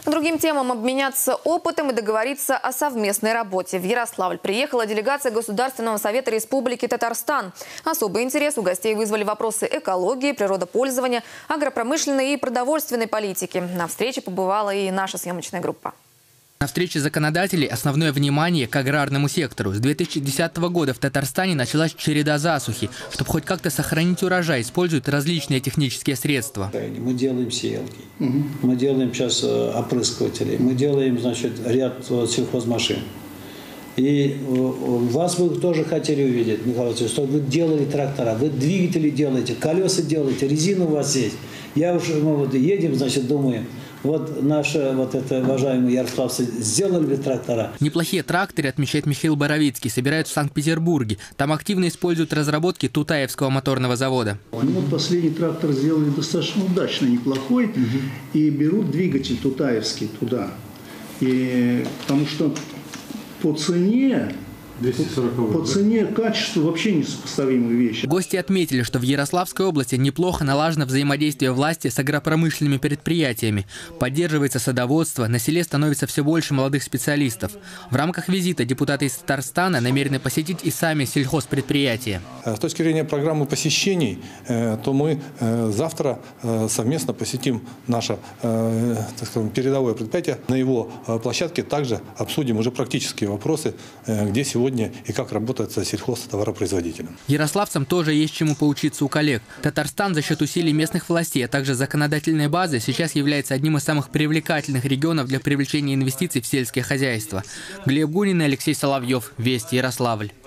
По другим темам обменяться опытом и договориться о совместной работе. В Ярославль приехала делегация Государственного совета Республики Татарстан. Особый интерес у гостей вызвали вопросы экологии, природопользования, агропромышленной и продовольственной политики. На встрече побывала и наша съемочная группа. На встрече законодателей основное внимание к аграрному сектору. С 2010 года в Татарстане началась череда засухи. Чтобы хоть как-то сохранить урожай, используют различные технические средства. Мы делаем сеялки, мы делаем сейчас опрыскиватели, мы делаем, значит, ряд сельхозмашин. И вас вы тоже хотели увидеть, Михаил Васильевич, что вы делали трактора, вы двигатели делаете, колеса делаете, резина у вас есть. Мы вот едем, значит, думаем. Вот наши, уважаемые ярославцы, сделали бы трактора. Неплохие тракторы, отмечает Михаил Боровицкий, собирают в Санкт-Петербурге. Там активно используют разработки Тутаевского моторного завода. Вот последний трактор сделали достаточно удачно, неплохой. И берут двигатель Тутаевский туда. И, потому что по цене... 240. По цене, качеству вообще несопоставимые вещи. Гости отметили, что в Ярославской области неплохо налажено взаимодействие власти с агропромышленными предприятиями. Поддерживается садоводство, на селе становится все больше молодых специалистов. В рамках визита депутаты из Татарстана намерены посетить и сами сельхозпредприятия. С точки зрения программы посещений, то мы завтра совместно посетим наше, так скажем, передовое предприятие. На его площадке также обсудим уже практические вопросы, где сегодня и как работает сельхозтоваропроизводителем. Ярославцам тоже есть чему поучиться у коллег. Татарстан за счет усилий местных властей, а также законодательной базы сейчас является одним из самых привлекательных регионов для привлечения инвестиций в сельское хозяйство. Глеб Гунин и Алексей Соловьев. Вести, Ярославль.